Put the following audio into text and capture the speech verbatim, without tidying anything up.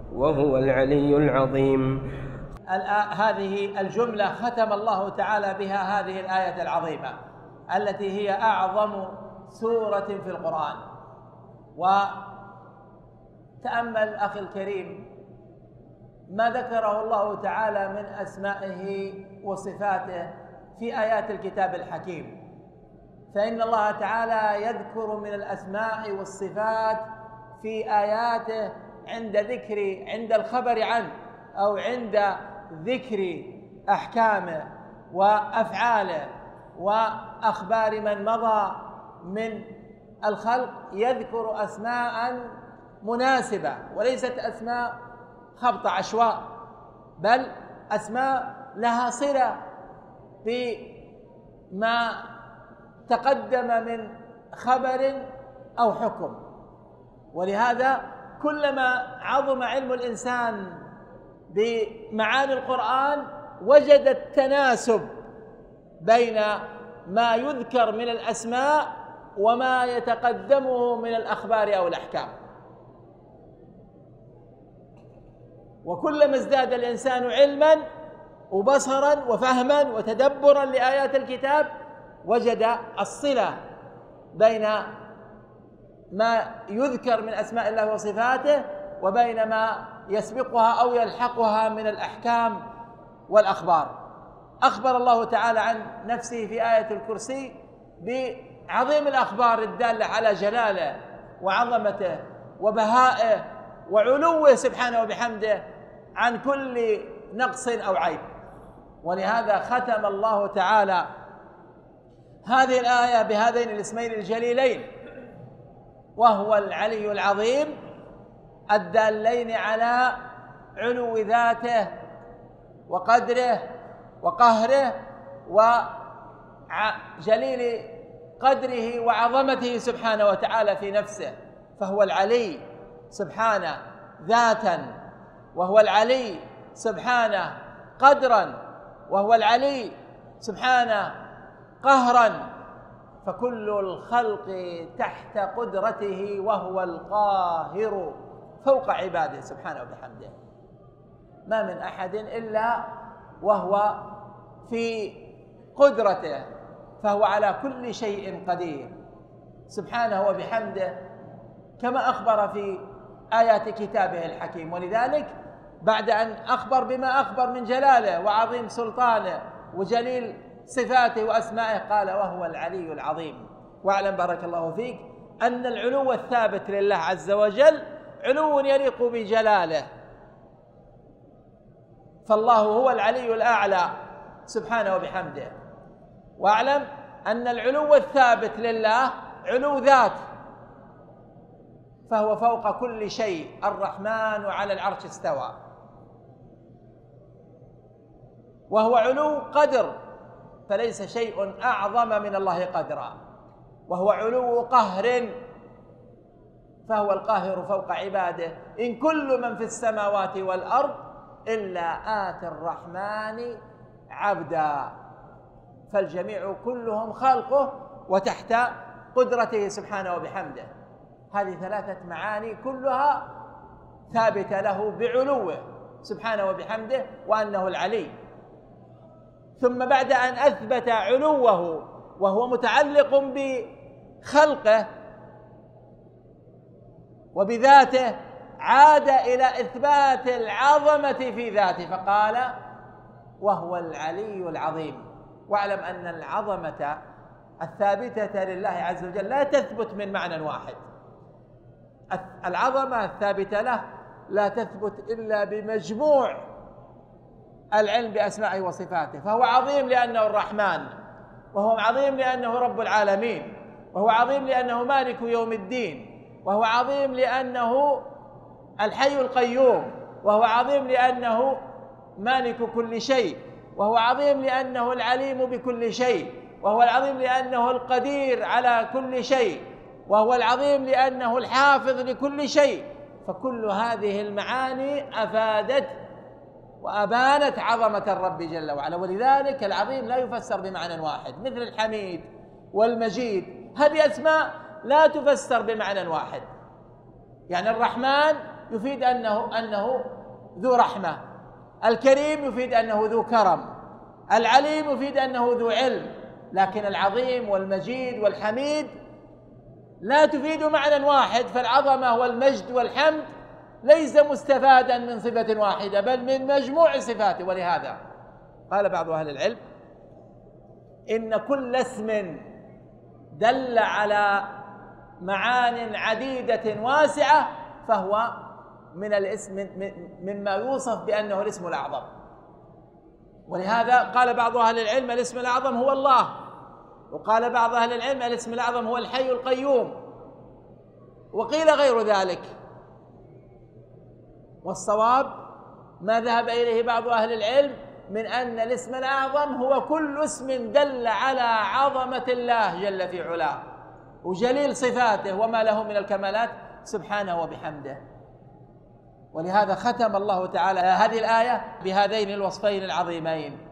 وهو العلي العظيم. هذه الجملة ختم الله تعالى بها هذه الآية العظيمة التي هي أعظم سورة في القرآن. وتأمل أخي الكريم ما ذكره الله تعالى من أسمائه وصفاته في آيات الكتاب الحكيم، فإن الله تعالى يذكر من الأسماء والصفات في آياته عند ذكر عند الخبر عنه أو عند ذكر أحكامه وأفعاله وأخبار من مضى من الخلق، يذكر أسماء مناسبة وليست أسماء خبط عشواء، بل أسماء لها صلة بما تقدم من خبر أو حكم. ولهذا كلما عظم علم الإنسان بمعاني القرآن وجد التناسب بين ما يذكر من الأسماء وما يتقدمه من الأخبار أو الأحكام. وكلما ازداد الإنسان علما وبصرا وفهما وتدبرا لآيات الكتاب وجد الصلة بين ما يذكر من أسماء الله وصفاته وبين ما يسبقها أو يلحقها من الأحكام والأخبار. أخبر الله تعالى عن نفسه في آية الكرسي بعظيم الأخبار الدالة على جلاله وعظمته وبهائه وعلوه سبحانه وبحمده عن كل نقص أو عيب. ولهذا ختم الله تعالى هذه الآية بهذين الاسمين الجليلين، وهو العلي العظيم، الدالين على علو ذاته وقدره وقهره وجليل قدره وعظمته سبحانه وتعالى في نفسه. فهو العلي سبحانه ذاتا، وهو العلي سبحانه قدرا، وهو العلي سبحانه قهرا، فكل الخلق تحت قدرته، وهو القاهر فوق عباده سبحانه وبحمده. ما من أحد إلا وهو في قدرته، فهو على كل شيء قدير سبحانه وبحمده، كما أخبر في آيات كتابه الحكيم. ولذلك بعد أن أخبر بما أخبر من جلاله وعظيم سلطانه وجليل صفاته وأسمائه قال وهو العلي العظيم. واعلم بارك الله فيك أن العلو الثابت لله عز وجل علو يليق بجلاله، فالله هو العلي الأعلى سبحانه وبحمده. واعلم أن العلو الثابت لله علو ذات، فهو فوق كل شيء، الرحمن على العرش استوى. وهو علو قدر، فليس شيء أعظم من الله قدرا. وهو علو قهر، فهو القاهر فوق عباده. إن كل من في السماوات والأرض إلا آتي الرحمن عبدا، فالجميع كلهم خلقه وتحت قدرته سبحانه وبحمده. هذه ثلاثة معاني كلها ثابتة له بعلوه سبحانه وبحمده وأنه العلي. ثم بعد أن أثبت علوه وهو متعلق بخلقه وبذاته، عاد إلى إثبات العظمة في ذاته فقال وهو العلي العظيم. واعلم أن العظمة الثابتة لله عز وجل لا تثبت من معنى واحد. العظمة الثابتة له لا تثبت إلا بمجموع العلم بأسمائه وصفاته. فهو عظيم لأنه الرحمن، وهو عظيم لأنه رب العالمين، وهو عظيم لأنه مالك يوم الدين، وهو عظيم لأنه الحي القيوم، وهو عظيم لأنه مالك كل شيء، وهو عظيم لأنه العليم بكل شيء، وهو العظيم لأنه القدير على كل شيء، وهو العظيم لأنه الحافظ لكل شيء. فكل هذه المعاني أفادت وأبانت عظمة الرب جل وعلا. ولذلك العظيم لا يفسر بمعنى واحد، مثل الحميد والمجيد، هذه أسماء لا تفسر بمعنى واحد. يعني الرحمن يفيد أنه أنه ذو رحمة، الكريم يفيد أنه ذو كرم، العليم يفيد أنه ذو علم. لكن العظيم والمجيد والحميد لا تفيد معنى واحد، فالعظمة والمجد والحمد ليس مستفادا من صفة واحدة بل من مجموع صفاته. ولهذا قال بعض أهل العلم إن كل اسم دل على معان عديدة واسعة فهو من الاسم مما يوصف بأنه الاسم الأعظم. ولهذا قال بعض أهل العلم الاسم الأعظم هو الله، وقال بعض أهل العلم الاسم الأعظم هو الحي القيوم، وقيل غير ذلك. والصواب ما ذهب إليه بعض أهل العلم من أن الاسم الأعظم هو كل اسم دل على عظمة الله جل في علاه وجليل صفاته وما له من الكمالات سبحانه وبحمده. ولهذا ختم الله تعالى هذه الآية بهذين الوصفين العظيمين.